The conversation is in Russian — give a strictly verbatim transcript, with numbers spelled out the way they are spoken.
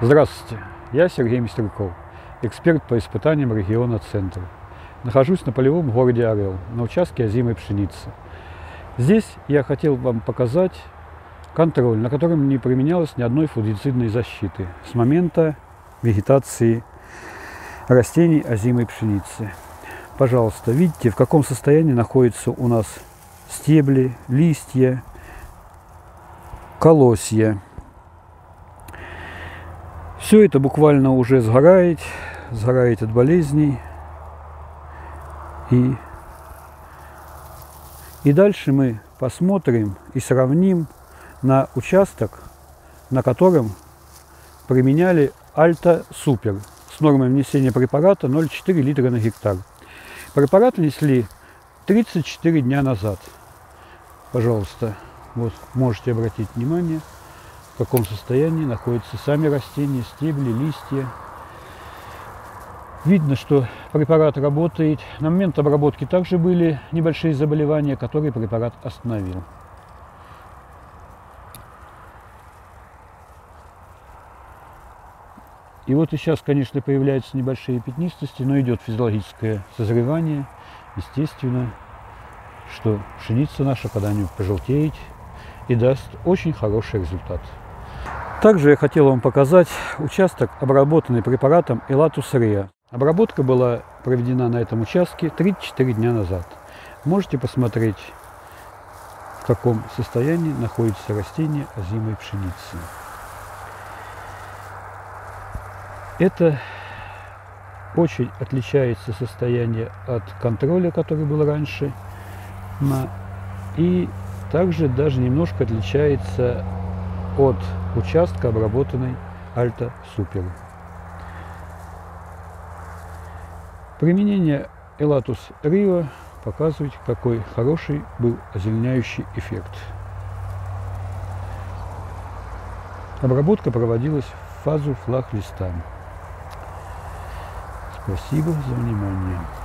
Здравствуйте, я Сергей Мистрюков, эксперт по испытаниям региона Центр. Нахожусь на полевом городе Орел, на участке озимой пшеницы. Здесь я хотел вам показать контроль, на котором не применялось ни одной фунгицидной защиты с момента вегетации растений озимой пшеницы. Пожалуйста, видите, в каком состоянии находятся у нас стебли, листья, колосья. Все это буквально уже сгорает, сгорает от болезней. И, и дальше мы посмотрим и сравним на участок, на котором применяли Альта Супер с нормой внесения препарата ноль целых четыре литра на гектар. Препарат внесли тридцать четыре дня назад. Пожалуйста, вот можете обратить внимание, в каком состоянии находятся сами растения, стебли, листья. Видно, что препарат работает. На момент обработки также были небольшие заболевания, которые препарат остановил. И вот и сейчас, конечно, появляются небольшие пятнистости, но идет физиологическое созревание. Естественно, что пшеница наша когда-нибудь пожелтеет и даст очень хороший результат. Также я хотел вам показать участок, обработанный препаратом Elatus Rea. Обработка была проведена на этом участке тридцать четыре дня назад. Можете посмотреть, в каком состоянии находится растение озимой пшеницы. Это очень отличается состояние от контроля, который был раньше, и также даже немножко отличается от участка, обработанной Альта Супер. Применение Elatus Rea показывает, какой хороший был озеленяющий эффект. Обработка проводилась в фазу флаг листа. Спасибо за внимание.